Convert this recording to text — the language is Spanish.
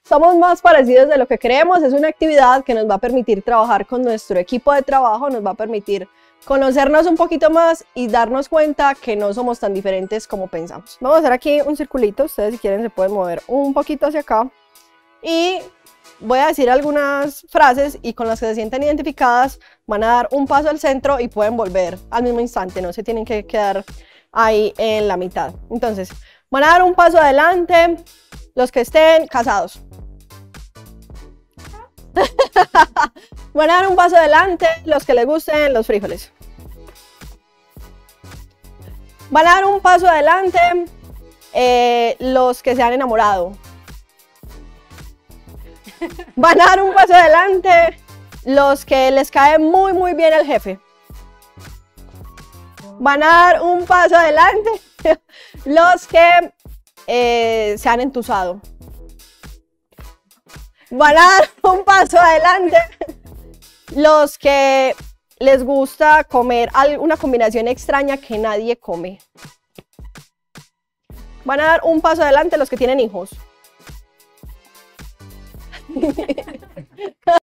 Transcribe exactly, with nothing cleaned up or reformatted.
somos más parecidos de lo que creemos. Es una actividad que nos va a permitir trabajar con nuestro equipo de trabajo, nos va a permitir conocernos un poquito más y darnos cuenta que no somos tan diferentes como pensamos. Vamos a hacer aquí un circulito, ustedes si quieren se pueden mover un poquito hacia acá y voy a decir algunas frases y con las que se sienten identificadas van a dar un paso al centro y pueden volver al mismo instante, no se tienen que quedar ahí en la mitad. Entonces, van a dar un paso adelante los que estén casados. Van a dar un paso adelante los que les gusten los frijoles. Van a dar un paso adelante eh, los que se han enamorado. Van a dar un paso adelante los que les cae muy muy bien el jefe. Van a dar un paso adelante los que eh, se han entusado. Van a dar un paso adelante los que les gusta comer una combinación extraña que nadie come. Van a dar un paso adelante los que tienen hijos.